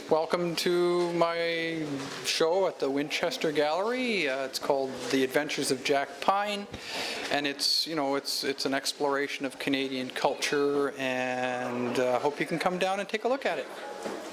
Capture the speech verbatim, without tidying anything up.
Welcome to my show at the Winchester Gallery. Uh, it's called The Adventures of Jack Pine, and it's, you know, it's it's an exploration of Canadian culture, and I uh, hope you can come down and take a look at it.